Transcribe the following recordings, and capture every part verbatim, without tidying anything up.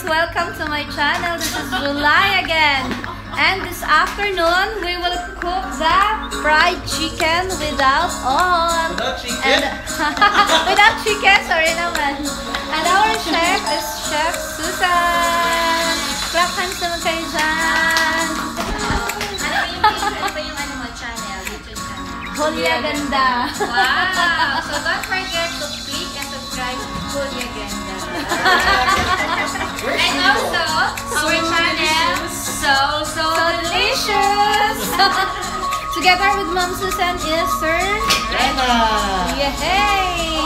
Welcome to my channel. This is July again. And this afternoon, we will cook the fried chicken without oil. Without chicken? And, without chicken, sorry naman. And our chef is Chef Susan. Clap hands naman kayo dyan. Ano ba yung ano mo channel? YouTube channel? Hulya Ganda. Wow! So don't forget to click and subscribe to Hulya Ganda. And also, our channel, So So, So delicious! Together with Mom Susan is Sir Rena! Yay!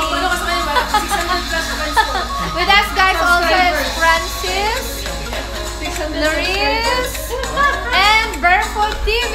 With us guys also is Francis, Loris, and Barefoot T V!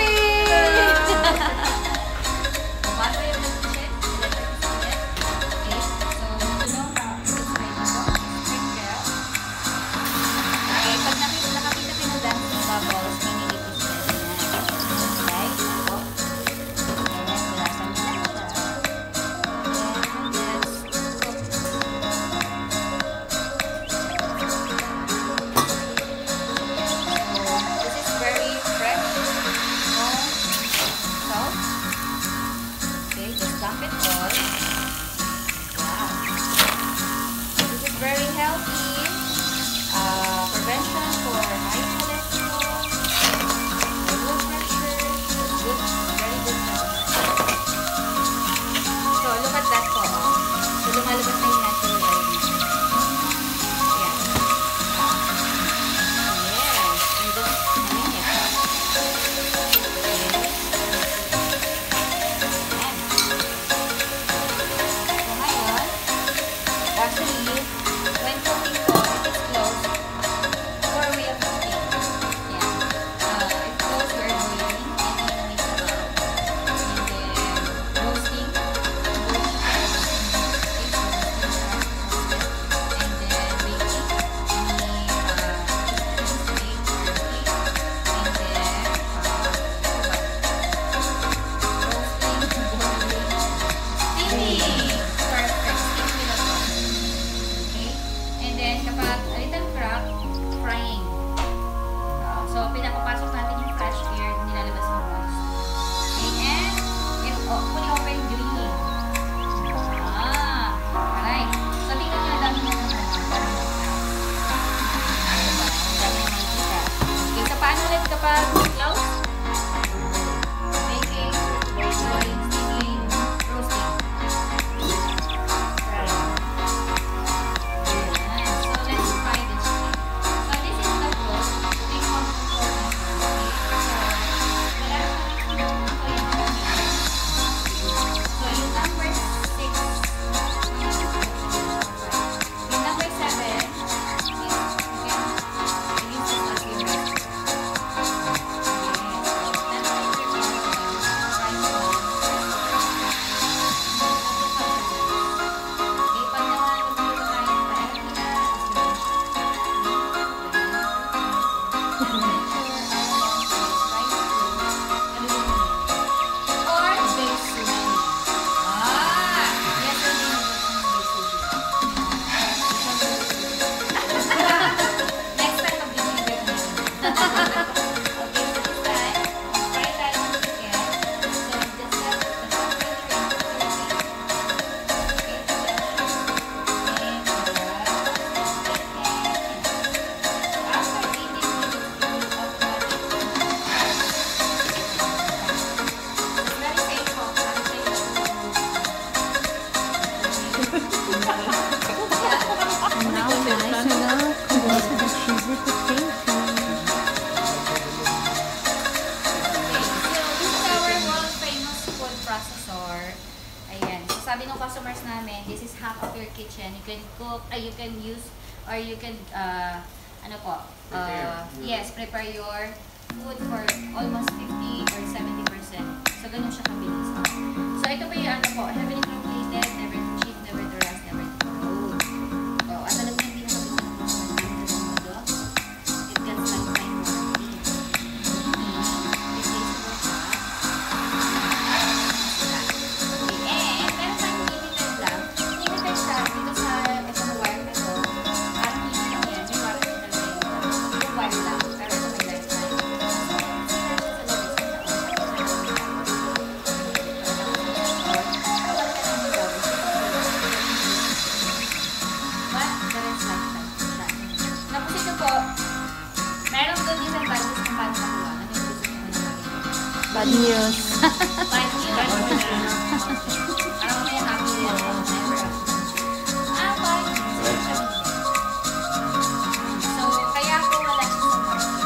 Very healthy, uh, prevention for high cholesterol, high blood pressure, good, very good. So look at that po. Oh. So lumalabas na yung natural oil niya. Ayan. Yes. And just, ano yun? Ayan. So ngayon, actually, when cooking po, it is closed for way of cooking. Yeah. Uh, it goes where boiling, and then mix it up. And then roasting, roasting, and then baking, any uh, steak or cake, and then uh, roasting, boiling, steaming. Perfect. Steaming na po. Okay? And then, kapag a little crack, frying. Uh, so, pinapapasok natin yung fresh air, nilalabas ng moist. Okay? And, if, oh, fully open, green. Ah! Alright. So, tingnan nyo, dami na naman. Parang mag-out. Ang dami na makikita. Okay, so paano ulit kapag close? Baking, boiling, steaming, roasting. Right. So let's fry the chicken. So this is the close. We want to pour it. Okay. So wala na ito yung So yung number six. Yung number seven is you can use this as your rest. Sabi ng customers namin, this is half of your kitchen. You can cook, uh, you can use, or you can, uh, ano po, uh, yes, prepare your food for almost fifty or seventy percent. So, ganun siya kabilis. So, ito po yung ano po, heavily calculated, never to cheap, never to rust, never to corrode. So, at alam niyo, hindi na kabilis ng mundo. It gets like time more. Limited sa, dito sa, ito na wire na to, parang hindi na yan, may wire na news. Bad news. Parang may happy news. Never. Ah, bad news. So, kaya ako wala siya sa market.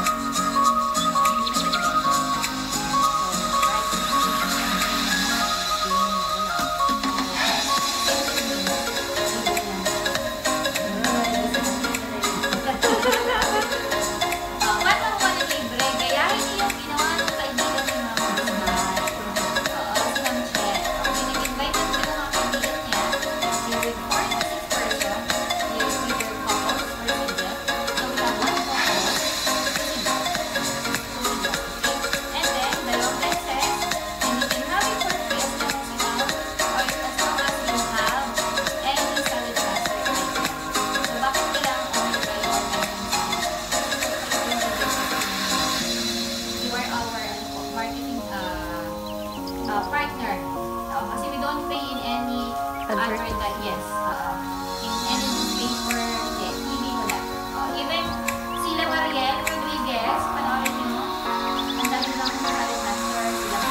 Partner. Uh, kasi we don't pay in any advertise. Yes. Uh, in any newspaper, yes, T V wala. Uh, even sila Mariel Rodriguez, panoorin nyo, ang dami lang sa Salad Master, sila.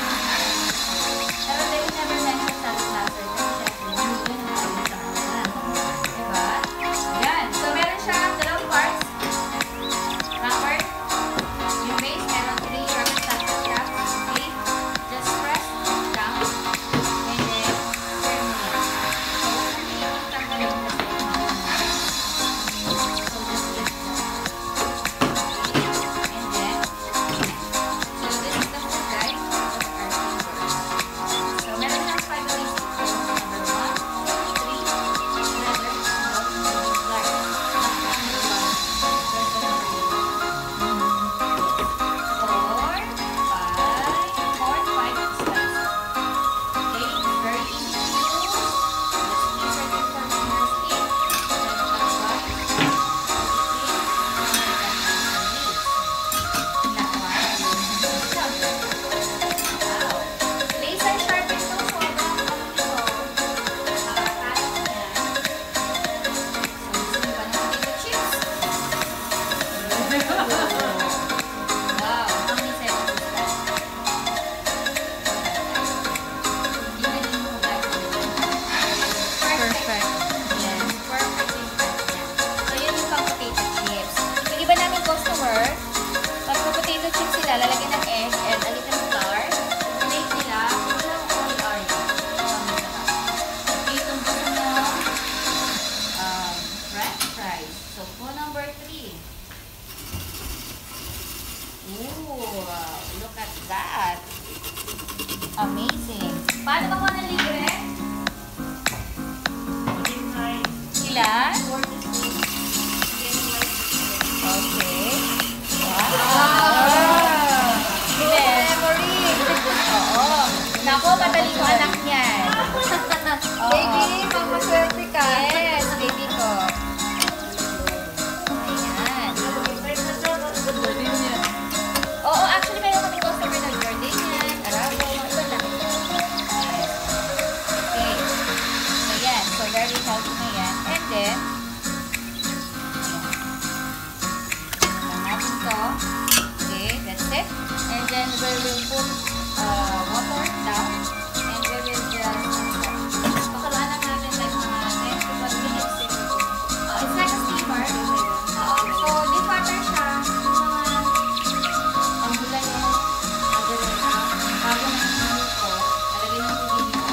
Pero they will never mention Salad Master kasi syempre, yun ang dami sa kanila. Diba? Yan. So, meron siya dalawang parts. Wrapper. Yung base, meron three rubber plastic caps. Okay? Just press down. And then, turn it. So, hindi yung tanggalin kasi. So, just lift it. Okay? And then, so this is the food, guys. So, meron siyang five ways to cook. Number one, three, leather, salt, black. That's number one. There's the number eight. Four, five, four, five, six. Okay, it's very easy to use. Just insert it for finger stick. Then touch right. Okay, now release. That one. Wow. Laser sharp ito. Sobrang ano nito. Nakakatas yan. So, gusto nyo ba ng potato chips? Wow, how many seconds is that? Even in mo guys. Perfect. Yes, perfect yung price niya. So, yun yung pang potato chips. Yung iba namin customer, pag pa potato chips sila, lalagyan ng egg and a little flour. Plate nila, walang oil oil. Okay, itong gusto mo, um, french fries. So, po number three. Ooh, look at that. Amazing. Paano ba ko na libre? Ilan? Okay. Wow. Memory. Oo. Nako, madali ko anak niyan. Oo. Baby, mamaswerte ka. Yes, baby ko. Ayan. Oo, actually, meron kaming customer na Jordanian, Arabo, mga iba lang. Okay. So, yan. So, very healthy na yan. And then, ayan. Natin to. Okay, that's it. And then, we will put uh, water down. And we will just, pakalaan lang natin like mga ten to twelve minutes. Uh, it's like a steamer. Uh, so, deep water siya. Mga ang gulay mo, ang gulay na, bago na yung ko, lalagay ng tubig mo.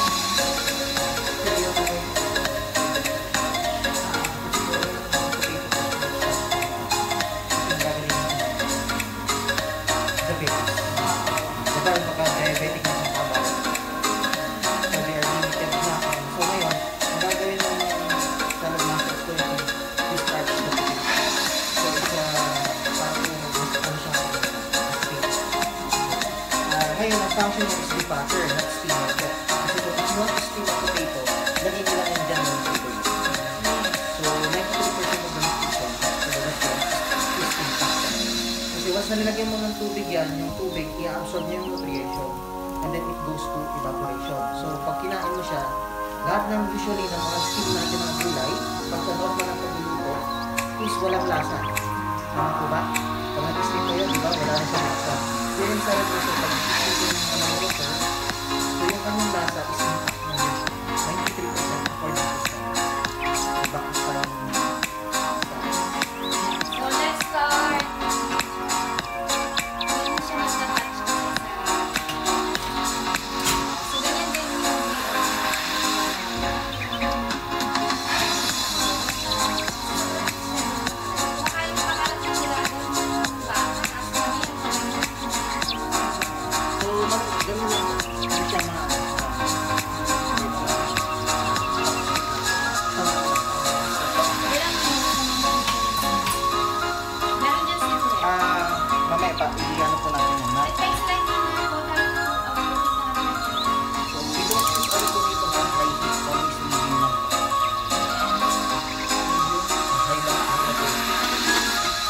Diabetic na sa kabaw. So they are limited na. So ngayon, ang gagawin ng salad master ko yung discharge the food. So it's a parang yung gusto siya steam. Uh, ngayon, ang function ng is debutter, not steamer. So, kasi kung if you want to steam a potato, lagay nila yung dyan ng tubig. So ninety-three percent of the nutrition for the restaurant is steam factor. Kasi once nalagyan mo ng tubig yan, yung tubig, i-absorb niya yung nutrition and then it goes to evaporation. So, pag kinain mo siya, lahat ng usually ng mga steam natin ng gulay, pagka normal ang pagluluto, is walang lasa. Tama po ba? Pag nag-steam ko yun, di ba? Wala na siyang lasa. So yung sa red roasted, pag nag-steam ko yung ano, roasted, so yung kanyang lasa is intact na yun. ninety-three percent according to study. Diba? Parang So, let's start. Hindi mo siya mag-touch kasi sa... So, ganyan din yung... Makain pa ka lang sila ng baka. Tapos kami yung so, mag, ganun lang. Hindi siya ma... meron dyan simple. Ah, mamaya pa, i-ano po natin yun, ha? It takes like total of So, we don't use oil po dito, ha? High heat, always medium lang. High lang, high lang.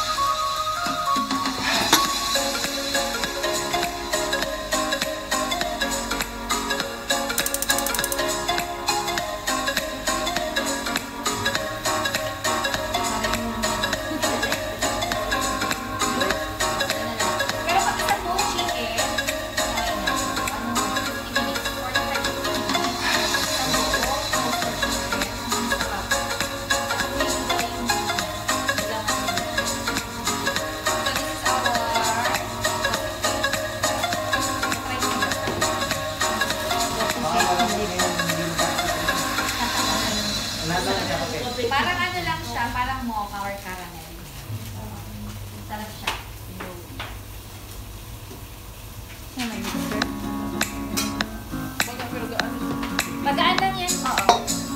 Pero pag isa buong chicken, okay na. Ano, fifty minutes, forty-five to fifty minutes. Isang buong roasted chicken. Sarap. At may iba yung laman nila. So this is our coffee cake. Try nyo na. Baka wala po yung hindi Lahat lang siya, okay. Parang ano lang siya, parang mocha or caramel. Sarap siya. Magaan lang yan, oo.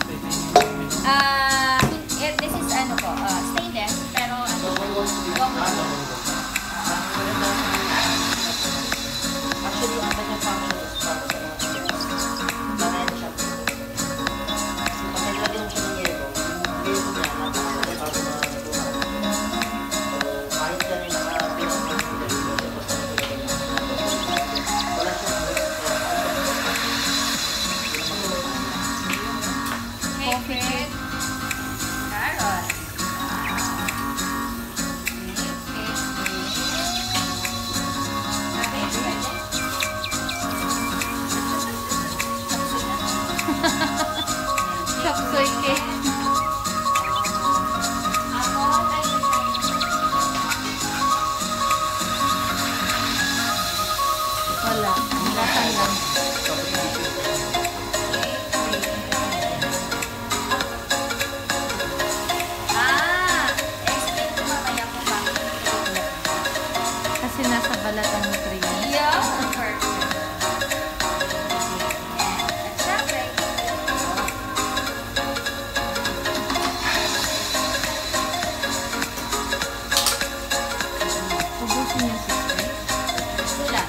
Ah, eh, this is ano po, ah, stainless, pero ano, gummy. Actually, ang kanyang function is para sa mga chickens. Manayan siya. Kasi pag nilagyan mo siya ng yelo, yung yelo niya, napakasali bago malutuhan. So, kahit yan yung nakapinang ng yelo, siya basta nilagyan niya. Wala siyang risk. Coffee, carrot. Chapsoy cake. Ako, ay Wala. Lasan lang. Ah, explain ko mamaya kung bakit niluluto. Kasi nasa balat ang nutrients. Yeah, perfect. At syempre, Ubusin niyo si Steve. ito lang.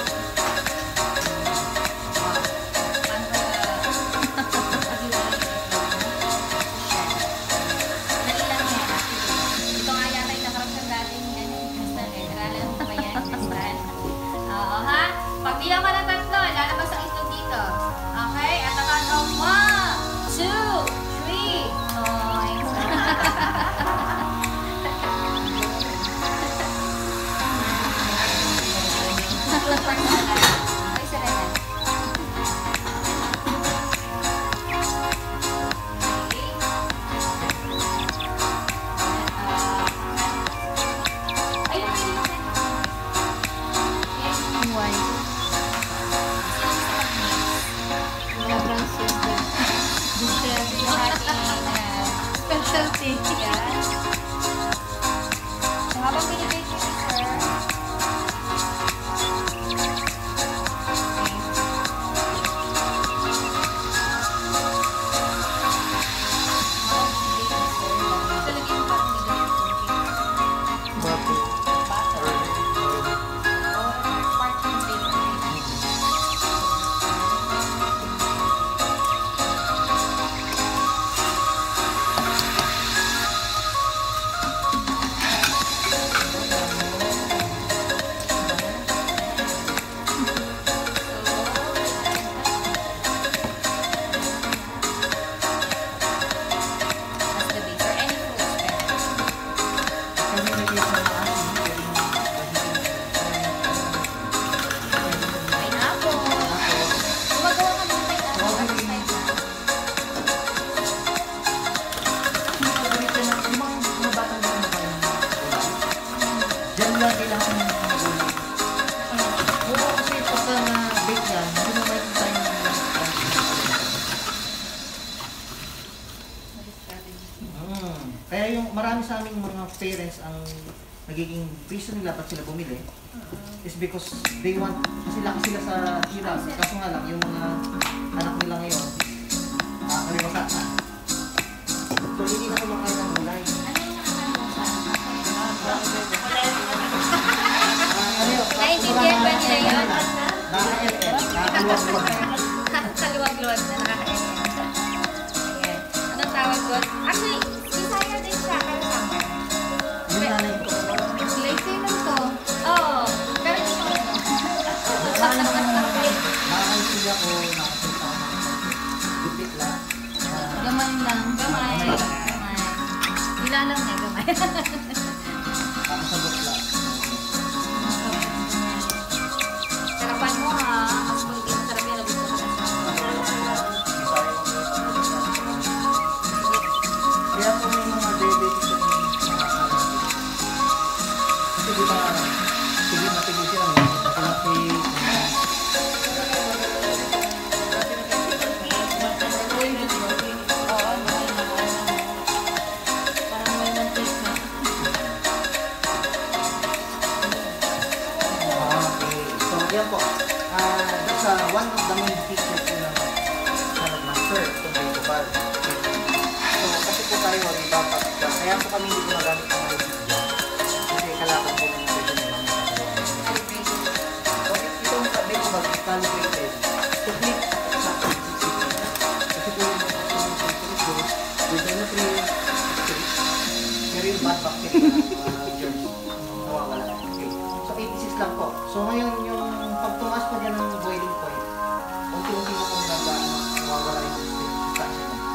Wow. Ang dali lang yan. Ito nga yata yung nakarap sa dating ano, Kristal. Eh, naralan mo ba yan, Kristal? Oo, ha? Pagbilang ka ng tatlo, lalabas ang itlog dito. Okay? At ang count of one, two, three. Oh, yung Ay, sarap. White. Sobrang sweet din. Specialty. Habang binibake ni sir, talagyan mo parang nilagyan ko. Bakit? Butter. Or parchment paper. wala kailangan ng mga gulay. Oo, kasi pagka na-bake yan, hindi na makikita yung mm. Kaya yung marami sa aming mga parents ang nagiging reason nila ba't sila bumili is because they want, kasi laki sila sa hirap. Kaso nga lang, yung mga anak nila ngayon, nakakaliwasa na. So, hindi na kumakain ng gulay. Naintindihan ba nila yun? Nakakaluwag-luwag. Kaluwag-luwag na nakaka-enhance. Ayan. Anong tawag doon? Actually, Bisaya din siya, pero summer. Yung nanay ko. Late lang to. Oo. Pero hindi ko ito. Nakakaintindi ako, nakapunta ako ng gupit lang. Gamay lang. Gamay. Gamay. Nilalang niya, gamay. Nakasabot lang. Sarapan mo ha. Mas kung hindi sarap yan, gusto ko na. Kaya po may mga diabetes yung mga kalapit. Kasi di ba, tigil na tigil sila ngayon. Kalapit. Parang may mantika. Ah, okay. So, yan po. Ah, that's uh, one of the main features po ng salad master kung may kubal. So, kasi po tayo ay dapat, kaya po kami hindi gumagamit ng mga video. Kasi kalaban po ng pwede nila mga kagawa. So, itong sabi ko ba, calibrated. To click sa kasi po yung mga goes with the nutrient, pero yung bad bacteria ng uh, germs, nawawala. Okay. So, eighty-six lang po. So, ngayon yung pagtumas po dyan ng boiling point, unti-unti mo pong naga, nawawala yung sustansya mo.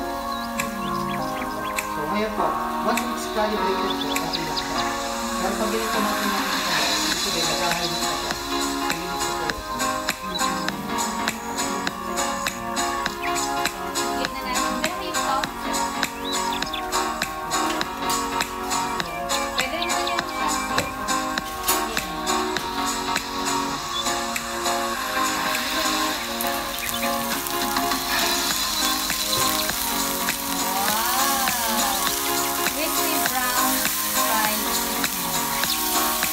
So, ngayon po, once it's calibrated po, okay lang po. Pero pag ganito natin natin ito, ito din, nag-ahal mo po. Sigit na natin. Pero may pop. Pwede rin mo yung plastic. Wow! Crispy brown fried chicken.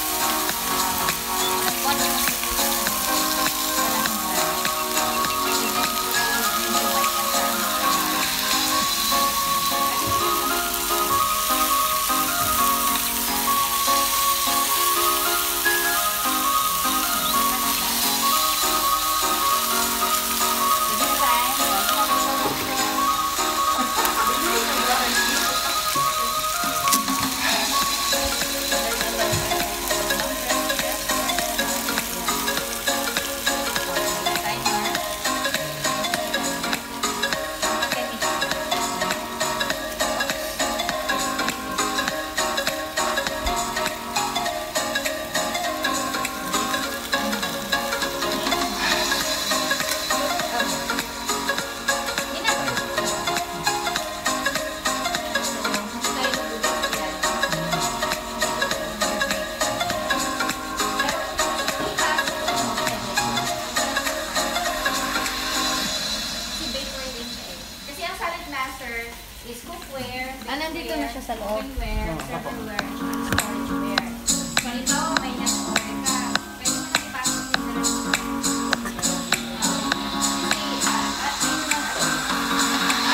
What is it? Is cookware, Ah, nandito na siya sa loob. ovenware, Oh, servantware, storageware. So, ito, may nag-order ka. Pwede mo na ipasok yung direct. Kasi, ah, at ito na,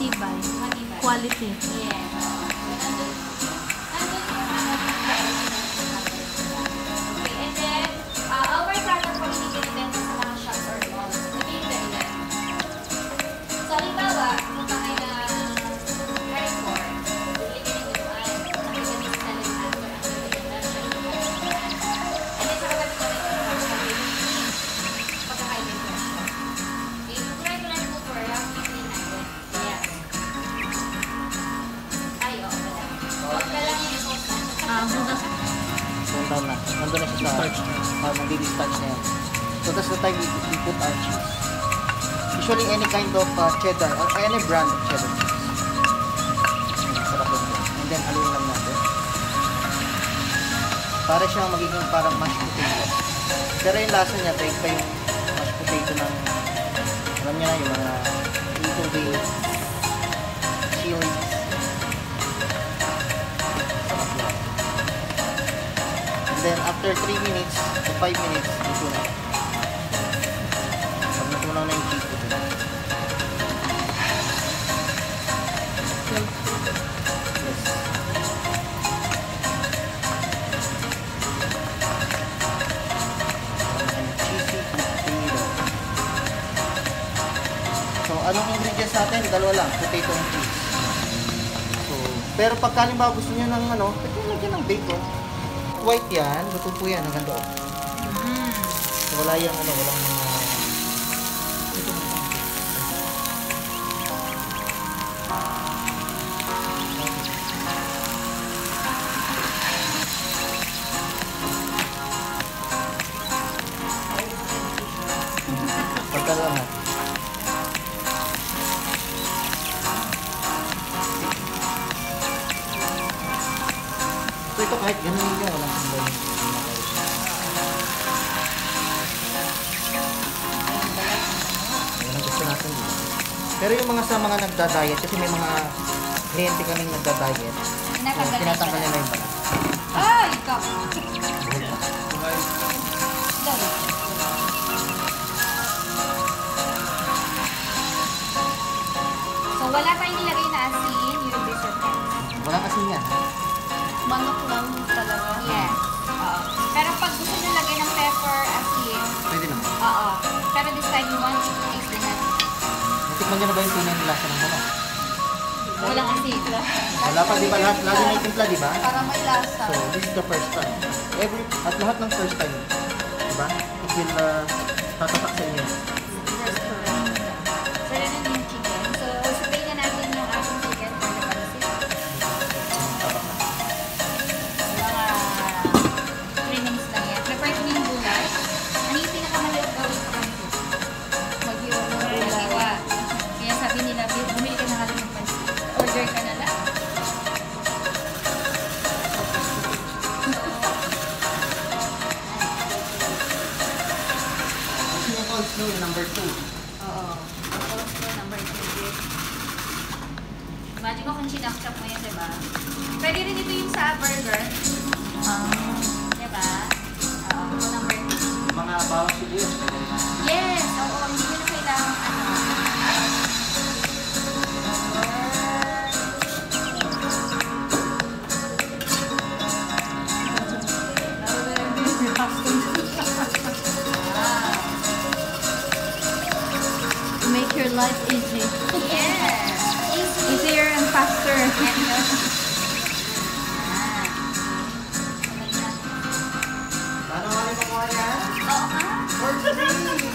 Matibay. matibay. Quality. Yes. Nandun, nandun yung ano, okay, and then, uh, our product po hindi kinibenta sa mga shops or malls. Ito yung dahilan. So, halimbawa, punta kayo na airport, bili ka ng lutuan, nakikita sa talent after ang nagaganda siya yung lutuan. And then, sa kapatid ko rin, pagkakain ng restaurant. Okay, try ko lang po for roughly three hundred. Yes. Ay, oo, wala. Huwag ka lang yung sauce. Ah, bukas. One time na. Nandun na siya sa uh, mag-dispatch na yan. So that's the time we, we put our cheese. Usually any kind of uh, cheddar or any brand of cheddar cheese. Ayan, sarap yun. And then haluin lang natin. Para siyang magiging parang mashed potato. Pero yung lasa niya, kahit pa yung mashed potato ng alam niya na yung mga little bit chili. Sarap lang. And then after three minutes to five minutes, ito na. Pag natunaw na yung cheese, ito na. Yes. Parang cheesy potato. So, anong ingredients natin? Dalawa lang, potato and cheese. So, pero pag halimbawa gusto niyo ng ano, pwede lagyan ng bacon. White yan, luto po yan hanggang doon. Mm. So, wala yung ano, walang mga... Ito na. Pagdalawa na. So, ito kahit ganun yun, walang sambal. Ayan ang gusto natin dito. Pero yung mga sa mga nagda-diet, kasi may mga kliyente kaming nagda-diet, so, tinatanggal nila yung balat. Ay, ikaw. So, wala tayong nilagay na asin, yung reserve. Wala kasi yan. Manok lang talaga. Yes. Oo. Pero pag gusto nyo lagay ng pepper, asin, Pwede naman. oo. Pero this time, you want to taste the nut. Natikman nyo na ba yung tunay ng lasa ng manok? Walang asin. Wala pa, di ba? Lahat, lagi may timpla, di ba? Para may lasa. So, this is the first time. Every, at lahat ng first time, di ba? It will uh, tatatak sa inyo. So, yun yung chicken. So, sabihin na natin yung ating chicken for the pancit. Mga three minutes lang yan. Prepare ko yung gulay. Ano yung pinakamaliit gawin sa pancit? Mag-iwa ng Mag-iwa. gulay. Kaya sabi nila, bumili ka na kami ng pancit. Order ka na lang. Kasi yung cold snow, yung number two. Oo. Also, number two. Imagine mo kung chinap-chop mo yan, diba? Pwede rin ito yung sa burger. Ah. Diba? Oo. So, number two. Mga bawang sibuyas, pwede rin. Yes! Oo, hindi mo na kailangan ano. To make your life easy. Yes! Easy. Easier and faster. And, uh, ah. Paano nga rin makuha yan? Oo nga. For free!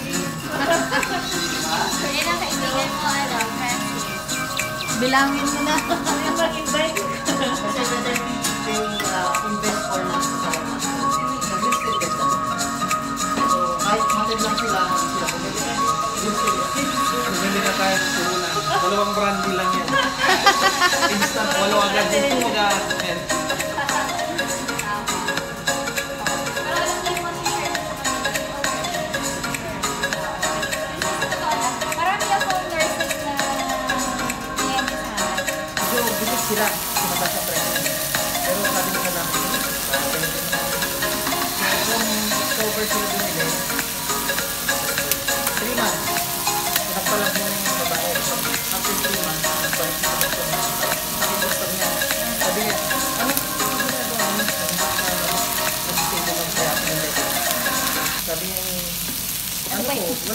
Yan ang kaibigan mo, ano, Francis. Bilangin mo na. Kasi whether they uh, invest or not sa mga nag-listed ka lang. So, kahit matid lang sila, hindi sila bumili. Bumili na tayo sa una. Dalawang brandy lang yan. Instant, walo agad. Yung tumaga. Ayan. Pero alam niyo yung share sa kanila. Totoo lang. Marami akong nurses na kliyente sa akin. Medyo bilis sila, sumabas sa presyo. Pero sabi nila lang, parang ganito. Kung October sila bumili, three months, pinagpalag mo yung babae. After three months, pinagpalag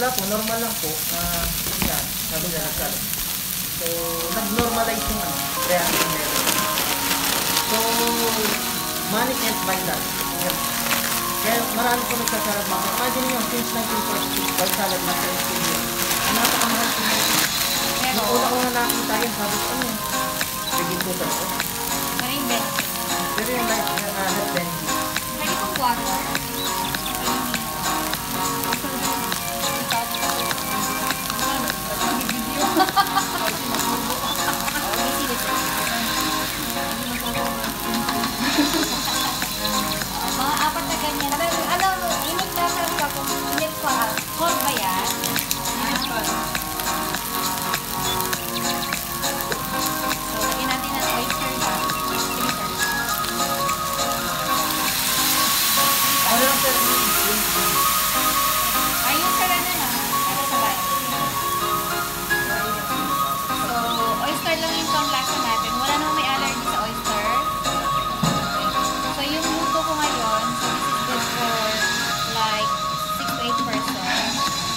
Wala po, normal lang po. Uh, yun nga, sabi nga nagsabi. So, nag-normalize yung ano, reaction level. So, money can't buy that. Yan. Kaya marami po nagsasalad mga. Imagine nyo, since nineteen forty, white salad na sa S P D. Ang napakamahal po nyo. Nung una ko na nakita yun, sabi ko, ano yun? Bigin ko talaga. Maring benefit. Pero yung life, yung uh, health benefit. Pwede kong water. Mga apat na ganyan. Ano, init na sa ka kung init ko. Cold ba yan? So, lagyan natin ng oyster na. Ano lang sir? Ayun ka lang na lang. Para sabay. So, oyster lang yung pang-lasa natin. Wala namang may allergy sa oyster. So, yung luto ko ngayon, so this is good for like six to eight persons.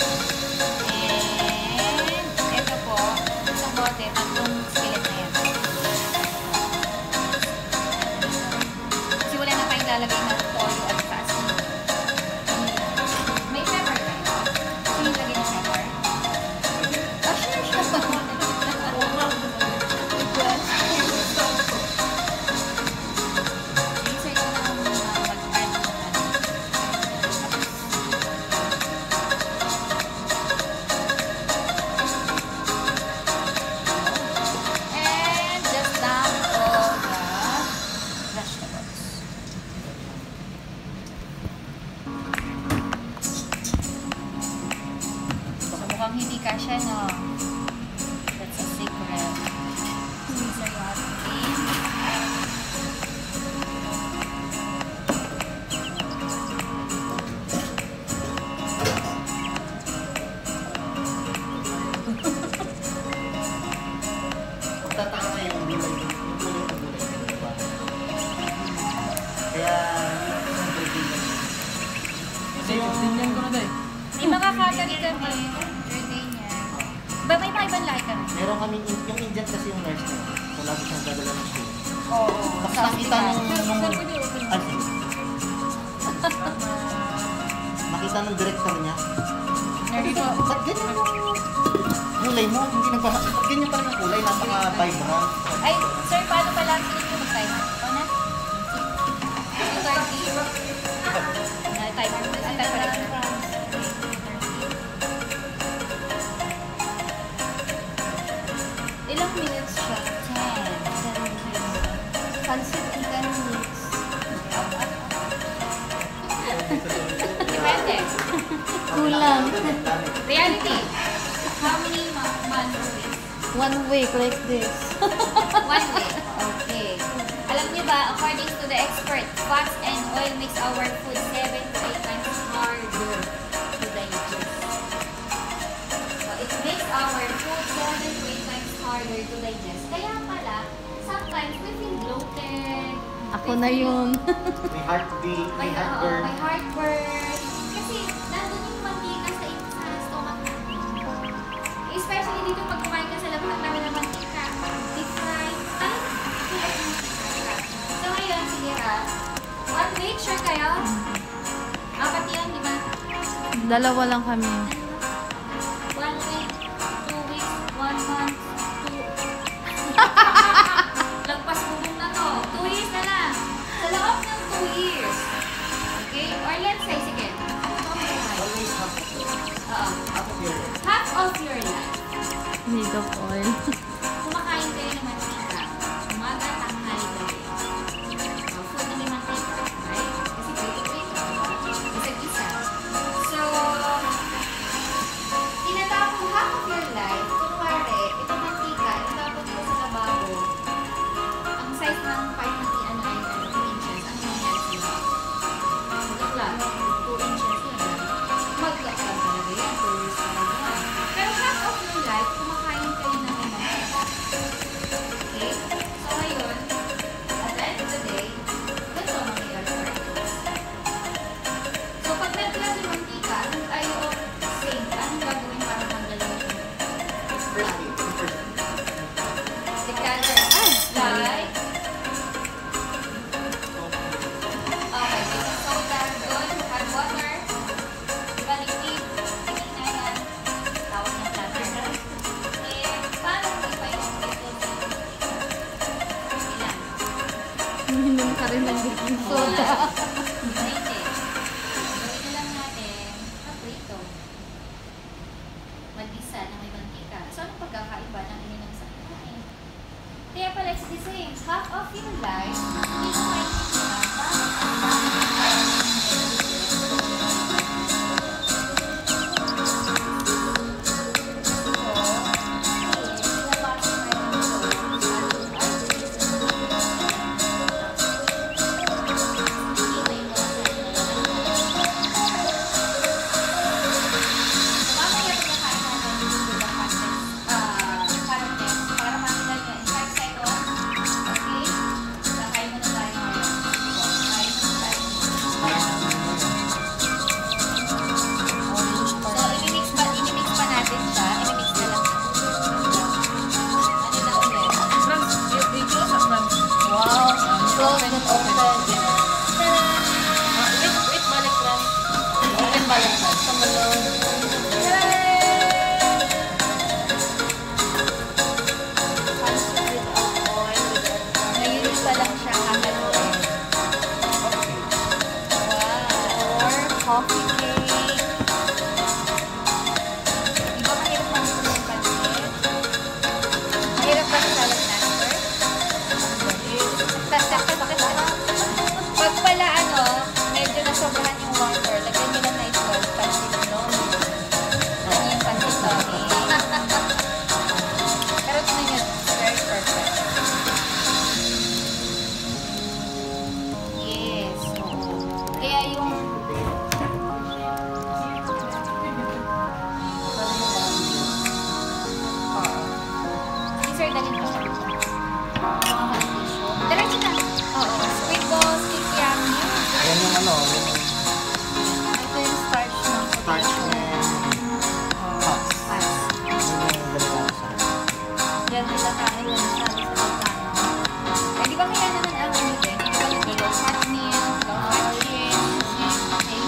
And, ito po, isang bote, tatlong skillet na yan. Kasi wala na tayong lalagay na toyo at fast. May pepper kayo? Sino lagay ng pepper? Ah, sure, sure. Sige, sir, ito na ang mga mag-add ng ano. And just dump all the vegetables. So, mukhang hindi kasya, no? That's a secret. These are your things. Magtataka kayo yung gulay. Yung gulay na gulay. Diba? Kaya, yung gulay na Kasi yung dinyan ko na dahil. May mga katari kami. Jordania. Ba, may mga ibang lahi kami. meron kami, yung Indian kasi yung nurse niya. So, lagi siyang dadala ng school. Oo. Tapos nakita nung, nung, ay, sige. Nakita nung director niya, Nerdy po. ba't ganyan yung kulay mo? Hindi nagpa... Ba't ganyan pa rin ang kulay? Napaka-vibrant. Ay, sir, paano pala ang sinip ko mag-timer? Ito na? two thirty. Ah, timer. Ang timer pala. Ilang minutes siya? ten. Pansit in ten minutes. Depende. Kulang. Reality. How many mo- months a week? One week like this. One week. Okay. Alam niyo ba, according to the expert, fats and oil makes our food seven to eight times harder to digest. So, it makes our food seven to eight times harder to digest. Kaya pala, sometimes we feel bloated. Ako we na feel- yun. May heartbeat, May, may oo, heartburn. may heartburn. Kasi, nandun yung mantika sa, sa stomach natin. Especially dito pag kumain ka sa labas ng dami ng mantika. Deep fried. Ay, kulay ng mantika. So ngayon, sige ha. One week, sure kayo? Apat yan, di ba? Dalawa lang kami. One week, two weeks, one month, two... Lagpas bubong na to. Two years na lang. Sa loob ng two years. Okay? Or let's say, sige. Always half, Oo. half of your life. Half of your life. Need of oil. Kumakain kayo ng mantika. Umaga, tanghali, gabi. Uh, food na may mantika. Right? Kasi wait, wait. Isa-isa. So, tinatapon half of your life. Kunwari, itong mantika, itatapon ko sa lababo. Ang size ng pipe na ano ay ano, two inches. Ano nangyari sila? Magkaklat. two inches yun. Magkaklat talaga yan. two years talaga yan. Pero half of your life, kumakain kayo ng mantika. Okay? Decanter. Slide. Okay, baking soda. Good. Hot water. Diba liquid? Liquid na yan. Tawag ng platter. Eh, paano kung iba yung ito? Ilan? Uminom ka rin ng baking soda. Hindi. Gawin lang natin paprito. Magisa na may mantika. So, anong pagkakaiba ng ininom sa kinain? Kaya pala, it's the same. Half of your life, hindi mo maintindihan bakit ang bakit Close and open. Wait, wait, balik lang. Open balik na. Sa malong. ngayon pa lang siya kakaluin. Wow. Or coffee cake. Di ba mahirap mag-ito ng pansit? Mahirap ba sa salad master? Pag pala ano, medyo nasobrahan yung water, lagyan nyo lang na ito, pansit nomi. Ano yung pansit nomi? Pero tingnan nyo, very perfect. Yes, oo. Kaya yung Sige sir, dalhin ko siya dito. Mga kalisyo. Diretso na. Oo. Squid balls, kikiyami. Ayan yung ano, yung Ito yung starch ng starch ng hops. Pass. Yun yung delikasa. Yan nila kain yung sabi sa Bacano. Eh, di ba kaya naman ang ano din? Di ba yung low fat meal, low fat cheese, cheese,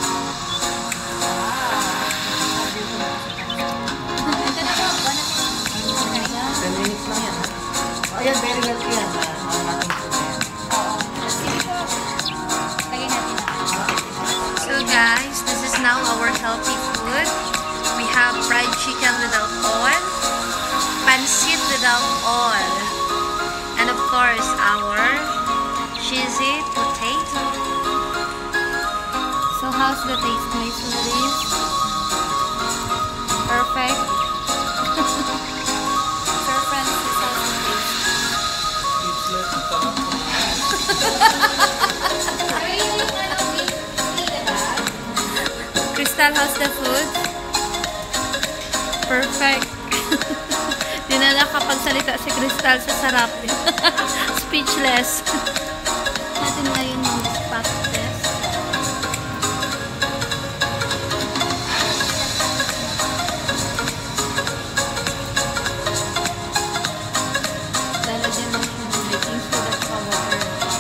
ito na po. One at ten minutes lang yan, ha? Oh, ayan, very healthy yan. ah, Ang ating food na yan. Sige po. Lagyan natin na. So guys, this is now our healthy food. We have fried chicken without oil, pancit without oil, and of course our cheesy potato. So how's the taste, Miss Luis? Perfect. Sir Francis also tastes. Speechless, ang sarap po. Pero yun yung ano, green tea, diba? Crystal, how's the food? Perfect. Di na nakapagsalita si Crystal sa sarap. Speechless. Natin ngayon yung spot test. Lalagyan mo siya ng baking soda at water.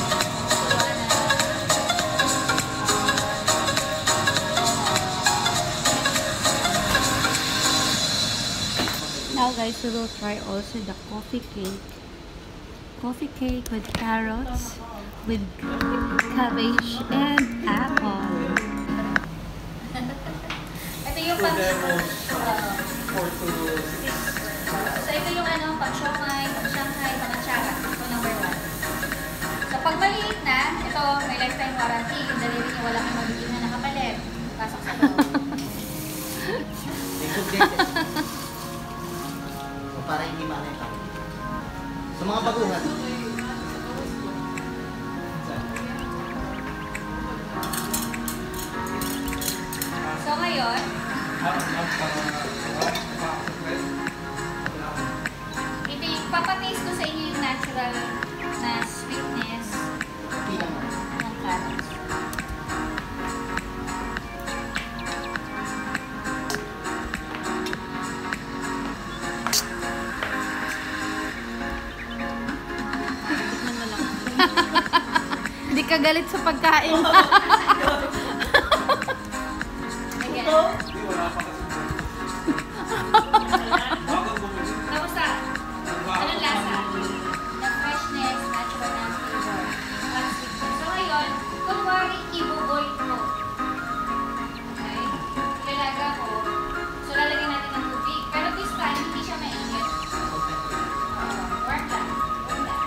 Now guys, we will try also the coffee cake. Coffee cake with carrots, with cabbage and apple. Ito yung Two pang... lemons, Uh, four to six. so ito yung ano, pang siomay, pang shanghai, pang atsara. Ito number one. So pag maliit na, ito may lifetime warranty. Yung daliri niyo wala kang magiging na nakapalit. Pasok sa loob. Liquid dated. So, para hindi makita. Sa mga baguhan. So ngayon, Ah, ah, para- ah, ah, ito yung papataste ko sa inyo yung natural na sweetness Hindi naman. ng carrots. ka galit sa pagkain. Again. Hindi, wala pa kasi. Bago bumili. Kamusta? Anong lasa? The freshness, natural na flavor. One sweetness. So ngayon, kunwari ibuboil mo. Okay? Ilalaga ko. So lalagyan natin ng tubig. Pero this time, hindi siya mainit. Uh, warm lang. Warm lang.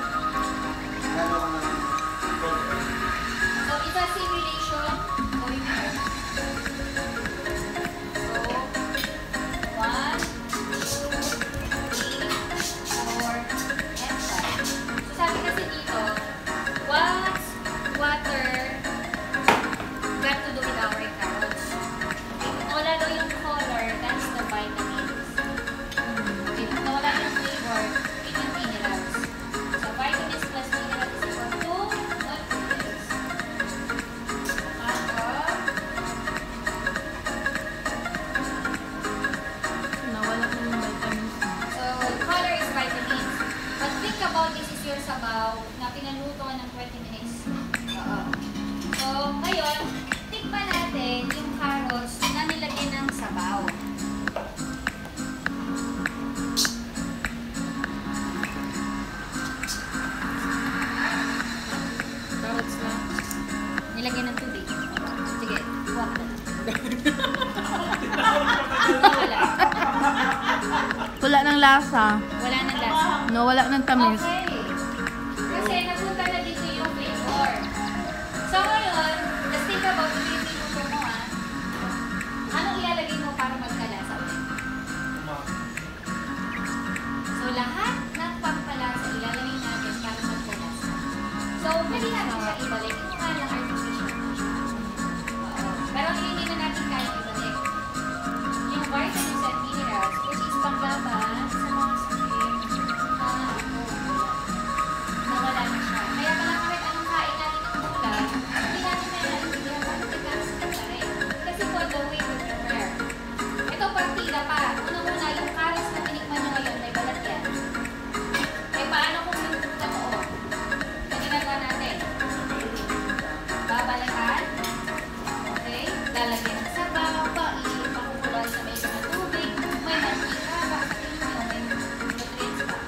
So it's a simulation going on. So, one, two, three, four, and five. So sabi kasi dito, what's water got to do with our carrots? Okay, kung wala daw yung color, that's the vitamins. Okay, kung wala yung flavor, it yung minerals. So vitamins plus minerals is equal to nutrients. Tapos, Nawala na yung vitamins. so, color is vitamins. But think about this is your sabaw na pinaluto ng twenty minutes. Oo. So, ngayon, tikman natin yung carrots na nilagyan ng sabaw. Carrots na. Nilagyan ng tubig. Sige, huwag ko. Wala. Wala ng lasa. Wala nang lasa. No, wala ng tamis. Okay. Kasi napunta na dito yung flavor. So ngayon, just think about the flavor mo ah. Anong ilalagay mo para magkalasa ulit? So lahat ng pampalasa ilalagay natin para magkalasa. So pwede natin siya ibalik. Ito nga lang artificial. Oo. Pero hindi na natin kaya ibalik. Yung vitamins and minerals, which is panglaban sa mga sakit, mga ano, nawala na siya. Kaya pala kahit anong kain natin ng gulay, hindi natin may naiintindihan paano nagkakasakit na rin. Kasi po, the way we prepare. Ito, partida pa. Unang-una, yung carrots na tinikman nyo ngayon, may balat yan. Eh, paano kung yung totoo? Ito ginagawa natin. Babalikan. Okay? Lalagyan ng sabaw, pain, pakukuloy sa medyo na tubig, may mantika, pakainin nyo, may nutrients pa.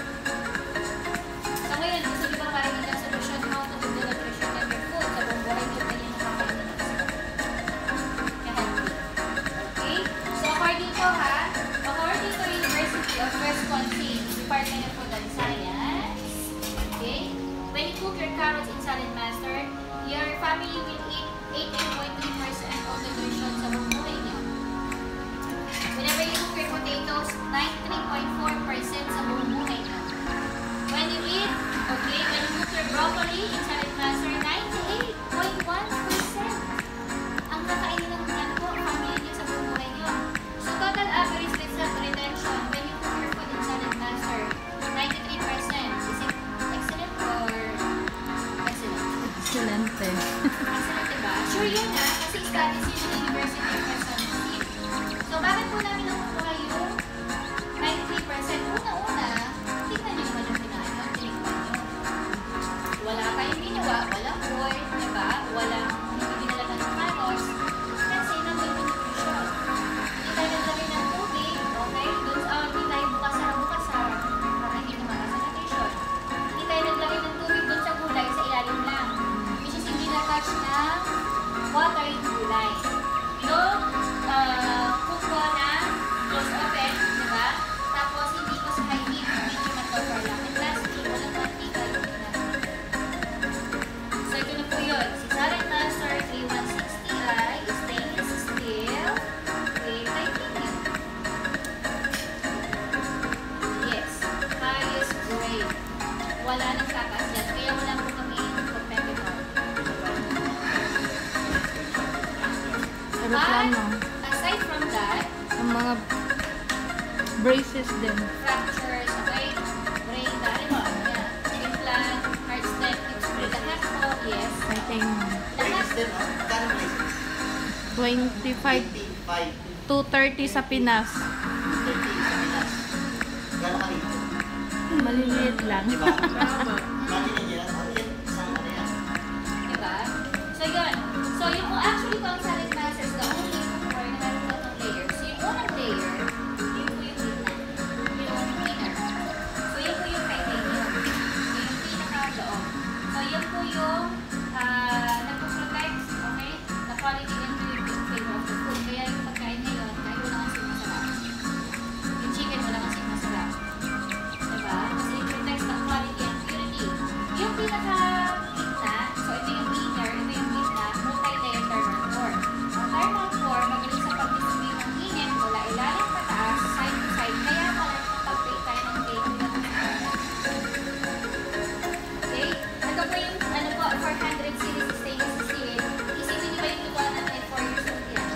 So ngayon, gusto nyo ba marinig ang solusyon how to do the nutrition of your food sa buong buhay nyo ganyan yung kakainin ng sabaw? Ka-healthy. Okay? So according to ha, according to University of Wisconsin, Department of Food and Science, okay, when you cook your carrots in Salad Master, your family will eat eighteen point three percent of the nutrition sa buong buhay niyo. Whenever you cook your potatoes, ninety-three point four percent sa buong buhay niyo. When you eat, okay, when you cook your broccoli in Salad Master, ninety-eight point one percent ang kakainin ng ano po, family niyo sa buong buhay niyo. So total average result retention when you cook your food in Salad Master, ninety-three percent. Is it excellent or excellent? Excelente. Excellent, diba? Sure yun ha, kasi studies yun ng University of Wisconsin. So bakit po namin nakukuha yung ninety-three percent? Una-una, tingnan nyo naman yung kinain nyo, tinikman nyo. Wala kayong ginawa, walang oil, diba? Walang hindi dinalaman ng carrots. Kasi nandun yung nutrition. Hindi tayo naglagay ng tubig, okay? Doon sa, hindi tayo bukasara-bukasara para hindi naman sa nutrition. Hindi tayo naglagay ng tubig doon sa gulay, sa ilalim lang. Which is hindi na-touch ng water yung gulay. Yung uh, cook ko na close open, diba? Tapos hindi ko sa high heat, medyo mag-over lang. And lastly, walang mantika yung ginagawa. So ito na po yun. Si Salad Master three one sixty ay stainless steel with titanium. Yes, highest grade. Wala nang takas yan. Kaya wala po kami competitor. Aeroplano. But aside from that, Ang mga braces din. fractures, okay? Brain, dahil mo, yeah. Implant, heart stem, hips, lahat po, yes. Titanium. Lahat. twenty-five twenty-five. to thirty sa Pinas. thirty sa Pinas. Gano'n kalito? Maliliit lang. Diba? Imagine nyo yan. Ano yan? Isang ano yan? yun. So, yung actually kung ang salad masses, the only reason for na meron ko ng layers. So, yung unang layer, yun po yung gitna. Yung inner. So, yun po yung titanium. So, yung pinaka-loob. So, yun po yung uh, nagpo-protect, okay, the quality and nutritive flavor of the food. Kaya yung pagkain ngayon, kahit wala kang masarap. Yung chicken, wala kang masarap. Diba? Kasi it protects the quality and purity. Yung pinaka-gitna, so ito yung inner, ito yung gitna, multi-layer thermal core. Ang thermal core, magaling sa pag-distribute ng init, mula ilalim pataas, side to side, kaya pala kapag-bake tayo ng cake, hindi naman sa okay? Ito po yung, ano po, four hundred series stainless steel. Isipin niyo ba yung lutuan natin ay four years old yan?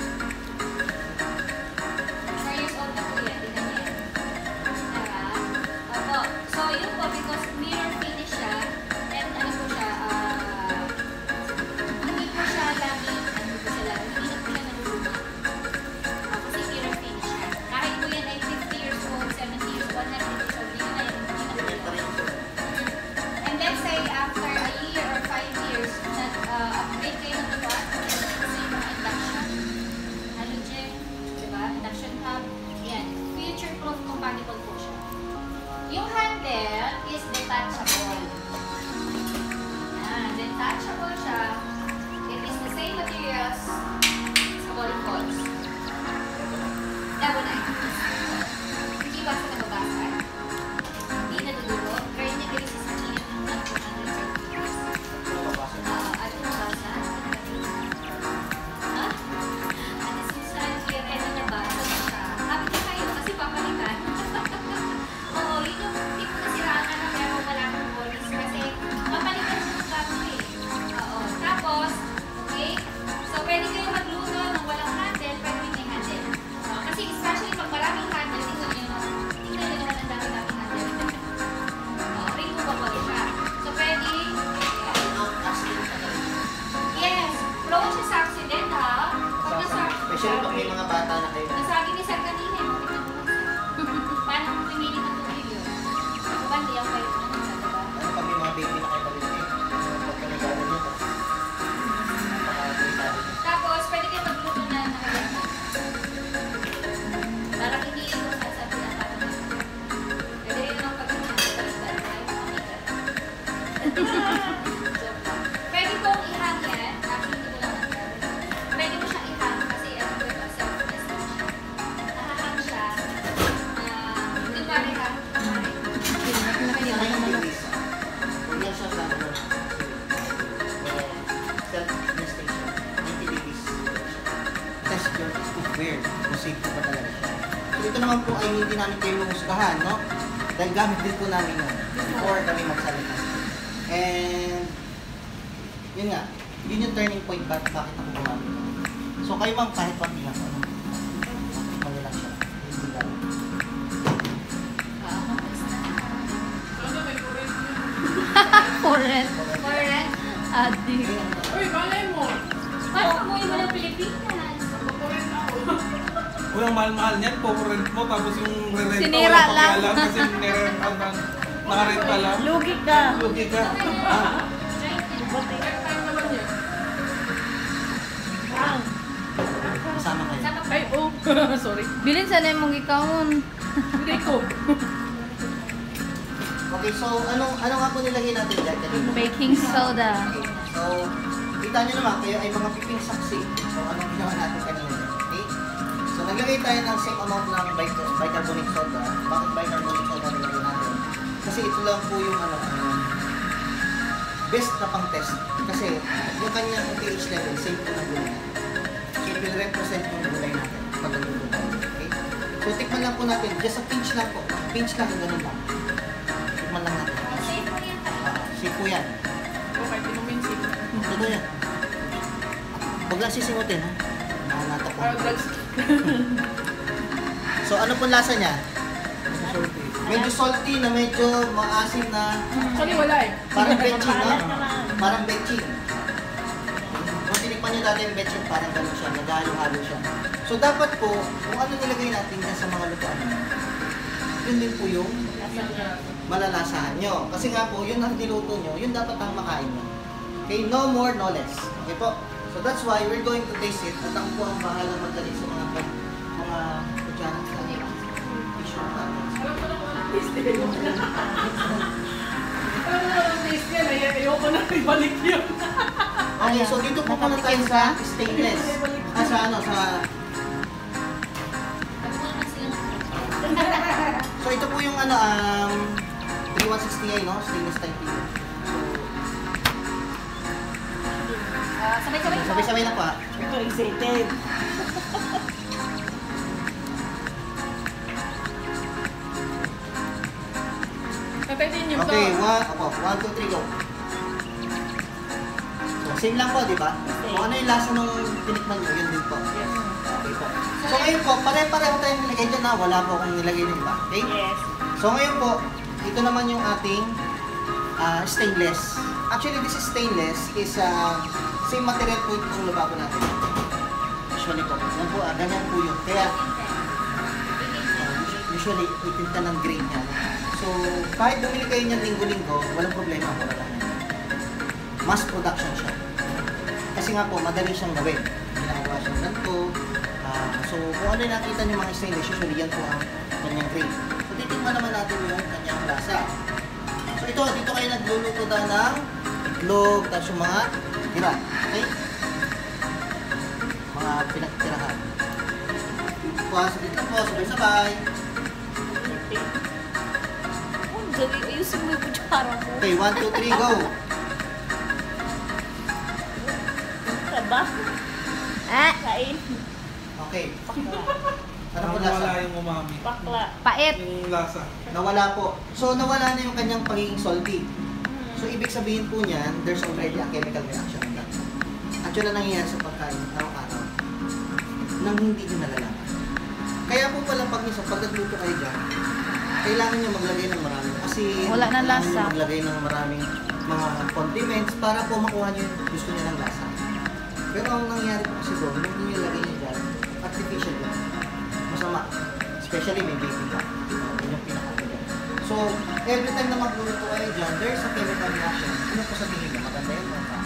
four years old na po yan, tingnan niyo yan. Diba? Opo. So, yun po, because mirror finish siya, and ano po siya, ah, hindi po siya lagi, ano po siya lagi, hindi na po siya naluluma. Ah, kasi mirror finish siya. Kahit po yan ay fifty years old, seventy years old, one hundred years old, hindi na yun, hindi na po yun. And let's say, after a year or five years, nag-upgrade kayo ng lutuan, kasi yung mga induction, halogen, diba? Induction hub, yan. Future-proof compatible po siya. Yung handle is detachable. Yan, detachable siya. It is the same materials sa ball balls. Double knife. Hindi ba sa nababasag? Hindi nadudulo. Kaya niya guys is nakinip ng two hundred degrees. Ah, at nababasag? Ha? At isisan, kaya rin na nabasag siya. Happy na kayo kasi papalitan. Oo, yun yung tipo na siraan ka na pero wala kang bonus kasi mapalitan siya ng bago eh. Oo. Tapos, okay? So, pwede kayo magluto ng walang handle pero hindi handle. Oo, kasi especially pag maraming handle, tingnan nyo naman. Tingnan nyo naman ang dami-daming handle. Oo, removable siya. So, pwede, yes, prone siya sa accident ha. Pag nasa, Especially pag may mga bata na kayo. nasagi ni Sir kanina, eh, tingnan mo lang siya. Paano kung pinili ng tubig yun? Ako ba, hindi ako kayo ano sa diba? Ano pag may mga baby na kayo balik eh? Pag kami gano'n nito. Napaka-delikado. Tapos, pwede kayo magluto na nakaganda. Para hindi ito sasabi ang tapos. Pwede rin naman pag-luto na baliktad. Joke lang. Pwede kong ihang yan. Actually, hindi ko lang nagkaroon. Pwede mo siyang ihang kasi ano ko ito, self-test na siya. Nahahang siya na, hindi ba rin ha? Kaya yung babies, kung yan siya sa ano, self-nesting siya, ninety babies. Test your cookware kung safe po ba talaga siya. So ito naman po ay hindi namin kayo lumusgahan, no? Dahil gamit din po namin yun before kami magsalita. And yun nga, yun yung turning point bakit bakit ako gumamit. So kayo ma'am, kahit pang lang ano, ano lang siya. Hindi lang. Foreign. Correct? Adik. Uy, malay mo! Paano kamuhin mo ng Pilipinas? Walang mahal-mahal niyan, po-rent mo, tapos yung re-rent mo, Sinira walang lang. pakialam kasi nire-rent out ng naka-rent pa lang. Lugi ka. Lugi ka. Ah, Kasama kayo. ay, oh, sorry. Bilin sana yung mong ikawon. Hindi ko. Okay, so ano ano nga po nilagay natin dyan kanina? Baking soda. So, kita nyo naman, kayo ay mga piping saksi. So, anong ginawa natin kanina? Okay? So, naglagay tayo ng same amount ng bic- bicarbonate soda. Bakit bicarbonate soda nilagay natin? Kasi ito lang po yung ano, um, best na pang test. Kasi yung kanyang pH level, same po ng gulay. So, it will represent yung gulay natin pag nagluluto. Okay? So, tikman lang po natin. Just a pinch lang po. Pinch lang, ganun lang. Tikman lang natin. Safe mo yan tayo. Ah, safe po yan. Okay, pinuminsin. Totoo yan. Huwag lang sisimutin, ha? Nakanatak Parang ko. drugs. So, ano pong lasa niya? Medyo salty na medyo maasim na Actually, wala eh. parang betchin, no? Parang betchin. Kung tinikman niyo dati yung betchin, parang gano'n siya, naghalo-halo siya. So, dapat po, kung ano nilagay natin yan sa mga lutuan, yun din po yung malalasahan nyo. Kasi nga po, yun ang niluto nyo, yun dapat ang makain nyo. Okay, no more, no less. Okay po. So that's why we're going to taste it. At ako po ang bahala magdali sa mga mga kutsarang sa tissue natin. Alam ko na kung anong taste eh. Alam ko na anong taste yan. Ayoko na ibalik yun. Okay, so dito po muna tayo sa stainless. Ah, sa ano, sa... So ito po yung ano, um, thirty-one sixty-nine, no? Stainless type po. Ah, sabay-sabay po. Sabay-sabay na pa. Ito, excited. Kapatid niyo Okay, one, ako, one, two, three, go. So, same lang po, di ba? Kung ano yung lasa nung tinikman nyo, yun din po. Okay po. So ngayon po, pare-pareho tayong nilagay dyan na wala po akong nilagay din iba. Okay? Yes. So ngayon po, ito naman yung ating ah, stainless. Actually, this is stainless is uh, same material po itong lababo natin. Usually po. Yan po, ah, ganyan po yun. Kaya, uh, usually, itinta ng grain niya. So, kahit bumili kayo niyan linggo-linggo, walang problema. Wala lang yan. Mass production siya. Kasi nga po, madali siyang gawin. Ginagawa siyang ganito. Uh, so, kung ano yung nakita niyo mga stainless, usually yan po ang kanyang grain. So, titigman naman natin yung kanyang lasa. So, ito, dito kayo nagluluto daw ng itlog, tapos yung mga tira. Okay? Mga pinagtirahan. Puwas, dito po, sabay-sabay. Oh, gabi, ayusin mo yung kutsara mo. Okay, one, two, three, go! Diba? Ah, kain. Okay. Ano po Nawala lasa? yung umami. Bakla. Pait. Yung lasa. Nawala po. So, nawala na yung kanyang pagiging salty. So, ibig sabihin po niyan, there's already a chemical reaction in that. At yun ang nangyayari sa pagkain araw-araw nang hindi nyo nalalaman. Kaya po pala pag minsan, pag nagluto kayo dyan, kailangan nyo maglagay ng maraming asin, Wala na kailangan lasa. nyo maglagay ng maraming mga condiments para po makuha nyo yung gusto nyo ng lasa. Pero ang nangyayari po kasi doon, nung hindi nyo lagay nyo dyan, artificial yun. Masama. Especially may baby ka. Yun yung pinaka-agad. So, every time na magluluto kayo dyan, there's a chemical reaction. Ano po sabihin nyo? Maganda yun mga ka.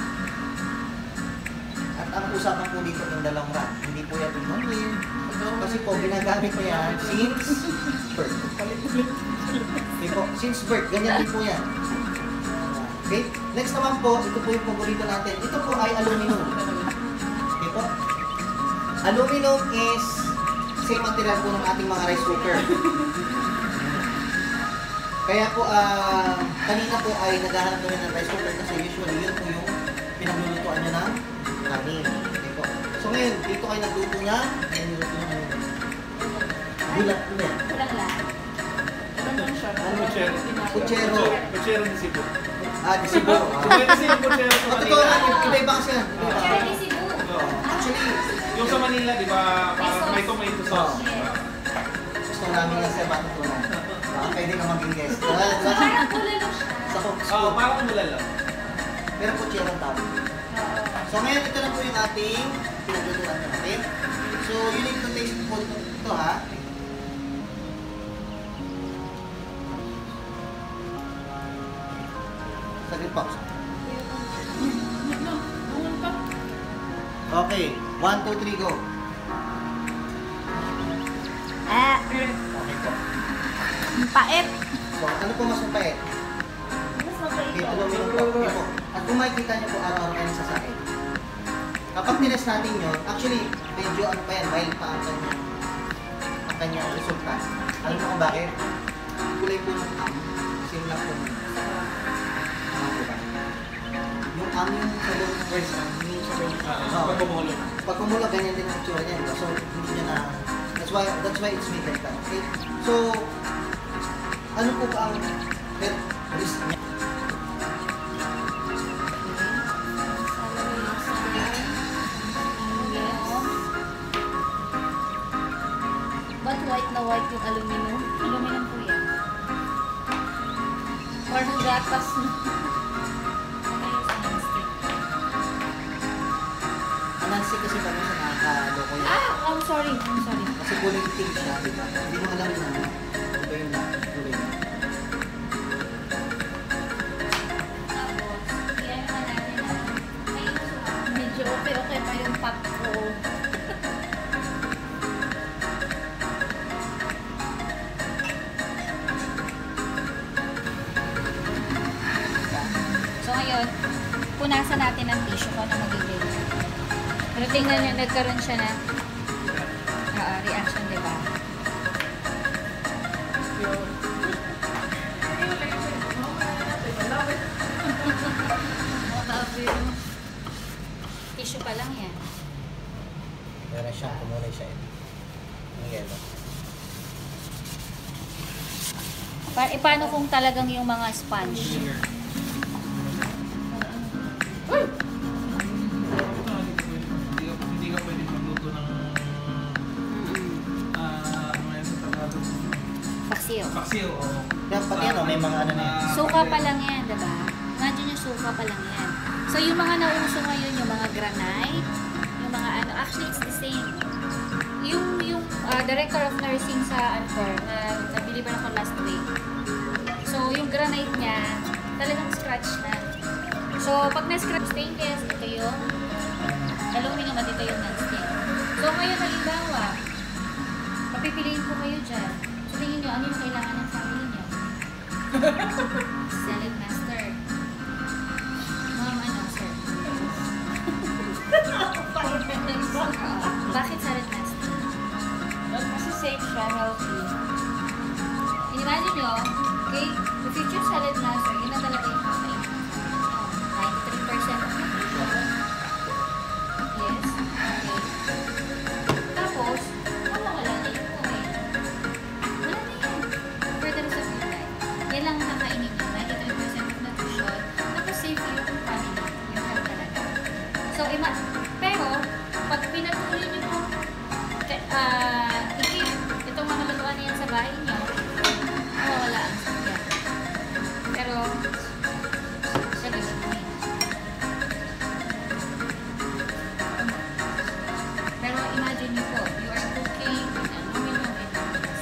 At ang usapan po dito ng dalawang rat, hindi po yan yung one-year. Kasi po, ginagamit ko yan since birth. Okay po, since birth, ganyan din po yan. Okay? Next naman po, ito po yung paborito natin. Ito po ay aluminum. Okay po? Aluminum is same material po ng ating mga rice cooker. Kaya po, ah, kanina po ay naghahanap kami ng rice cooker kasi usually yun po yung pinaglulutuan nyo ng kanin. Okay po. So ngayon, dito kayo nagluto niya. Ngayon niluto niya ngayon. Bulat po yan. Kulang lang. Ano? Puchero. Puchero. Puchero ni Cebu. Ah, di Cebu. So, pwede kasi yung puchero sa At totoo Manila. lang, iba-iba kasi yan. Iba-iba. Cherry ni Cebu. Oo. Actually, Yung sa Manila, di ba, parang may tomato sauce. gusto namin yan sa batang tunan. Baka pwede ka maging guest. Ah, diba? Parang bulalo siya. Sa cook Oo, school. parang mula lang. Pero puchero ang tawag. So ngayon, ito na po yung ating pinaglutuan natin. So, you need to taste po ito, ito ha. Saglit po. Okay, one, two, three, go. Ah, Okay po. pait. So, ano po mas mapait? Mas mabait Okay, ko. aluminum po. Okay po. At kung makikita niyo po, araw-araw kayo nagsasain. Kapag tinest natin yun, actually, medyo ano pa yan, mild pa ang kanyang, ang kanyang resulta. Alam mo kung bakit? Kulay po ng am, same lang po. Tama po ba? Yung am yung sa loob ng first am, yung sa loob. Ah, pag kumulog. Pag kumulog, ganyan din ang itsura niya. So, hindi niya na, that's why, that's why it's made like that. Okay? So, ano po ba ang health risk niya? Ba't white na white yung aluminum? Aluminum po yan. Parang gatas na. Okay, yung sa non-stick. Anansi kasi kami sa nakakaloko yan. Ah, I'm sorry. I'm sorry. Kasi kulay itim siya, di ba? Hindi mo alam na iba yung kulay niya. Tapos, iyan naman natin ang punasan natin ng tissue kung ano magiging. Pero tingnan nyo, nagkaroon siya na uh, reaction, di ba? Tissue pa lang yan. Meron siyang kumulay siya. Ang yellow. Pa e, paano kung talagang yung mga sponge? Hindi ka pwede magluto ng ah, ano yan sa Tagalog? Paksiw. Paksiw o Yan, pati ano, may mga ano na yan. Suka pa lang yan, diba? Imagine yung suka pa lang yan. So, yung mga nauso ngayon, yung mga granite, yung mga ano, actually, it's the same. Yung, yung uh, director of nursing sa Anchor, na nabili pa ako last week. So, yung granite niya, talagang scratch na. So, pag na-scratch stainless, ito yung dalawang nga dito yung non-stain. So, ngayon, halimbawa, papipiliin ko kayo dyan. So, tingin nyo, ano yung kailangan ng family nyo? Salad master. Ma'am, ano, sir? Oo. Bakit salad master? Kasi safe siya, healthy. Imagine nyo, okay, the future salad master, yun na talaga yung kakain. ninety-three percent of nutrition. Yes, okay. Tapos, mawawala na yung kumain. Wala na yan. For the rest of your life. Yan lang ang kakainin nyo, ninety-three percent of nutrition. Tapos safe yung family, yung health talaga. So, ima pero, pag pinatuloy nyo po, uh, i-keep itong mga lutuan na yan sa bahay nyo, mawawala ang sakyan. Pero, siya gusto mo yun. Pero imagine nyo po, you are cooking, ano yun yung ito.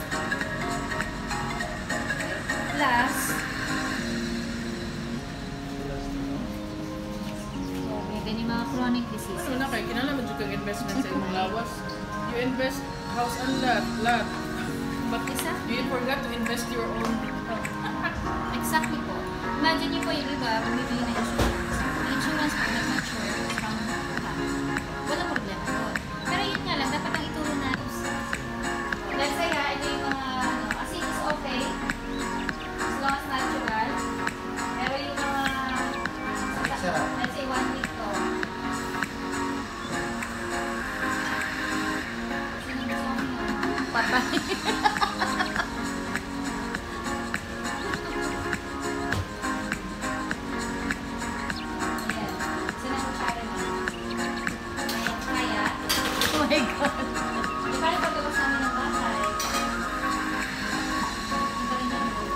Plus, may ganyan mga chronic diseases. Ano na kayo, kinalaman dyan kang investment sa imong lawas. You invest house and lot, lot. But Exactly. you forgot to invest your own. Exactly po. Imagine niyo po yung iba, bumibili na insurance. Ang insurance pag nag-mature from back, walang problema po. Pero yun nga lang, dapat ang ituro natin. Let's say ha, ito yung mga, ano, asin is okay, as long as natural. Pero yung mga, Sarap. let's say one week to. Sino gusto mo yun? Patay. Oh my God. Di ba yung pagkabas namin ng bahay? Ang galing na yun.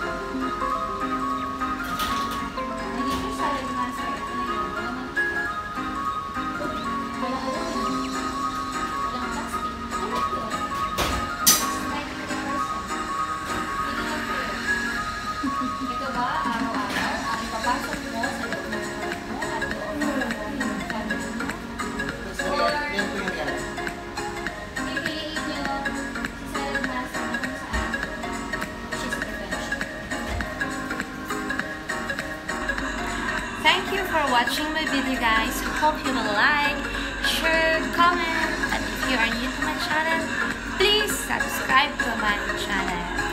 Hindi ko salad master. Ito na yun. Walang mantika. Walang alumin. Walang plastic. Ano yun? ninety-three percent. Hindi lang po yun. Ito ba, araw-araw, ang ipapasok mo sa loob ng buhay mo at loob ng buhay ng family mo? So, yan, yan po yung yellow. Pipiliin nyo si salad master na kung saan, which is prevention. Thank you for watching my video, guys. Hope you will like, share, comment, and if you are new to my channel, please subscribe to my channel.